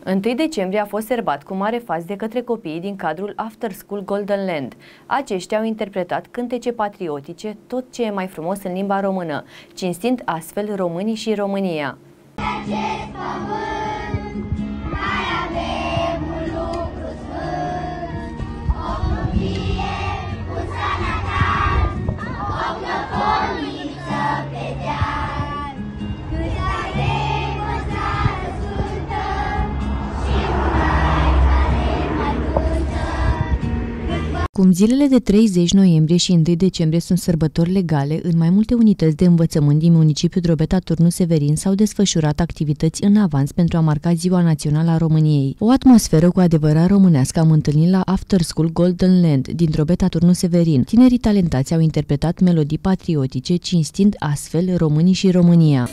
1 decembrie a fost sărbat cu mare faz de către copiii din cadrul After School Golden Land. Aceștia au interpretat cântece patriotice, tot ce e mai frumos în limba română, cinstind astfel românii și România. Cum zilele de 30 noiembrie și 1 decembrie sunt sărbători legale, în mai multe unități de învățământ din municipiul Drobeta Turnu Severin s-au desfășurat activități în avans pentru a marca Ziua Națională a României. O atmosferă cu adevărat românească am întâlnit la After School Golden Land din Drobeta Turnu Severin. Tinerii talentați au interpretat melodii patriotice, cinstind astfel românii și România.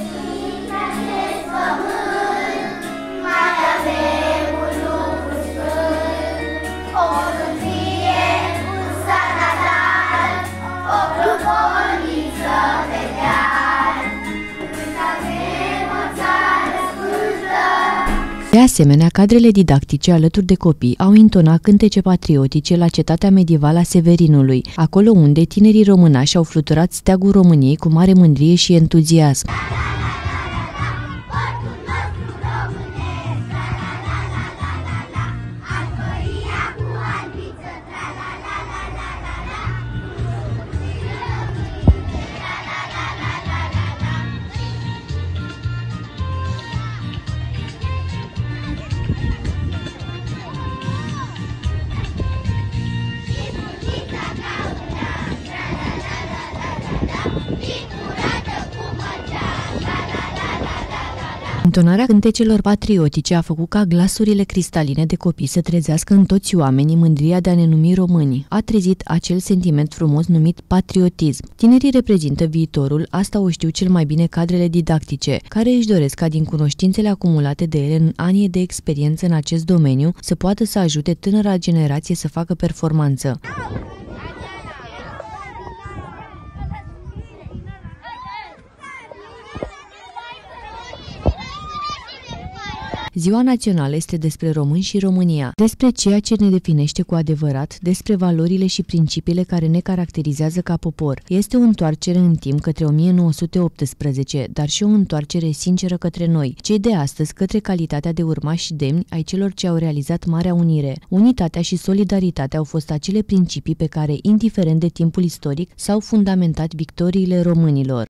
De asemenea, cadrele didactice alături de copii au intonat cântece patriotice la cetatea medievală a Severinului, acolo unde tinerii românași au fluturat steagul României cu mare mândrie și entuziasm. Intonarea cântecelor patriotice a făcut ca glasurile cristaline de copii să trezească în toți oamenii mândria de a ne numi români. A trezit acel sentiment frumos numit patriotism. Tinerii reprezintă viitorul, asta o știu cel mai bine cadrele didactice, care își doresc ca din cunoștințele acumulate de ele în anii de experiență în acest domeniu să poată să ajute tânăra generație să facă performanță. Ziua națională este despre români și România, despre ceea ce ne definește cu adevărat, despre valorile și principiile care ne caracterizează ca popor. Este o întoarcere în timp către 1918, dar și o întoarcere sinceră către noi, cei de astăzi, către calitatea de urmași demni ai celor ce au realizat Marea Unire. Unitatea și solidaritatea au fost acele principii pe care, indiferent de timpul istoric, s-au fundamentat victoriile românilor.